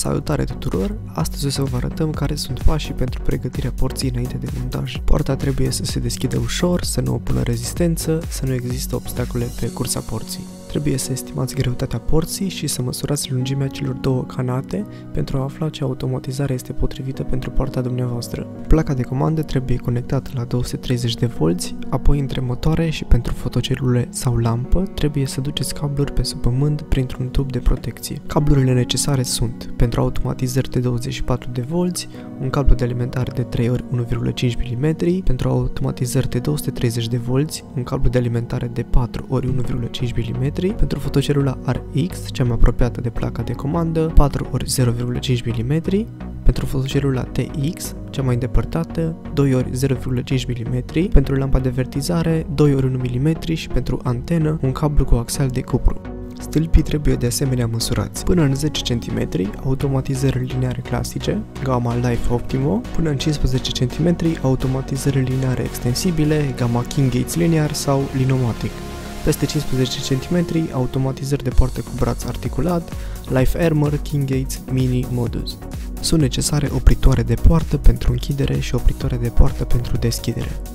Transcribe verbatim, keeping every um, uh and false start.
Salutare tuturor! Astăzi o să vă arătăm care sunt pașii pentru pregătirea porții înainte de montaj. Poarta trebuie să se deschidă ușor, să nu opună rezistență, să nu există obstacole pe cursa porții. Trebuie să estimați greutatea porții și să măsurați lungimea celor două canate pentru a afla ce automatizare este potrivită pentru poarta dumneavoastră. Placa de comandă trebuie conectată la două sute treizeci de volți, apoi între motoare și pentru fotocelule sau lampă trebuie să duceți cabluri pe sub pământ printr-un tub de protecție. Cablurile necesare sunt pentru automatizări de douăzeci și patru de volți, un cablu de alimentare de trei ori unu virgulă cinci milimetri, pentru automatizări de două sute treizeci de volți, un cablu de alimentare de patru ori unu virgulă cinci milimetri, pentru fotocelula R X, cea mai apropiată de placa de comandă, patru ori zero virgulă cinci milimetri, pentru fotocelula T X, cea mai îndepărtată, doi ori zero virgulă cinci milimetri, pentru lampa de vertizare, doi ori unu milimetri și pentru antenă, un cablu cu axial de cupru. Stâlpii trebuie de asemenea măsurați. Până în zece centimetri, automatizări lineare clasice, gama Life Optimo, până în cincisprezece centimetri, automatizări lineare extensibile, gama King Gates Linear sau Linomatic. Peste cincisprezece centimetri, automatizări de poartă cu braț articulat, Life Armor, King Gates, Mini Modus. Sunt necesare opritoare de poartă pentru închidere și opritoare de poartă pentru deschidere.